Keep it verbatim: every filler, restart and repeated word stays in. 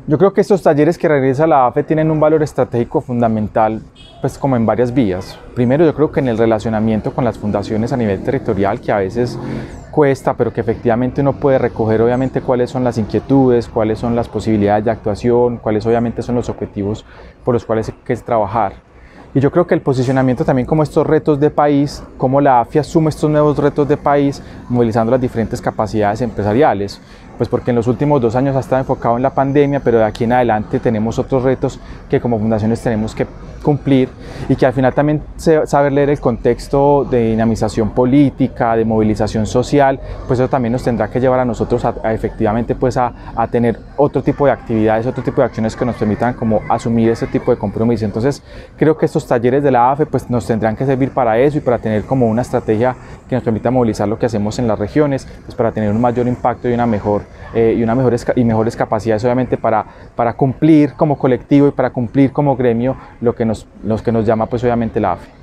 Yo creo que estos talleres que realiza la A F E tienen un valor estratégico fundamental, pues como en varias vías. Primero, yo creo que en el relacionamiento con las fundaciones a nivel territorial, que a veces cuesta, pero que efectivamente uno puede recoger obviamente cuáles son las inquietudes, cuáles son las posibilidades de actuación, cuáles obviamente son los objetivos por los cuales hay que trabajar. Y yo creo que el posicionamiento también como estos retos de país, cómo la A F I asume estos nuevos retos de país, movilizando las diferentes capacidades empresariales. Pues porque en los últimos dos años ha estado enfocado en la pandemia, pero de aquí en adelante tenemos otros retos que como fundaciones tenemos que cumplir y que al final también saber leer el contexto de dinamización política, de movilización social, pues eso también nos tendrá que llevar a nosotros a, a efectivamente pues a, a tener otro tipo de actividades, otro tipo de acciones que nos permitan como asumir ese tipo de compromiso. Entonces creo que estos talleres de la A F E pues nos tendrán que servir para eso y para tener como una estrategia que nos permita movilizar lo que hacemos en las regiones, pues para tener un mayor impacto y una mejor eh, y, una mejores, y mejores capacidades obviamente para, para cumplir como colectivo y para cumplir como gremio lo que nos, lo que nos llama pues obviamente la A F E.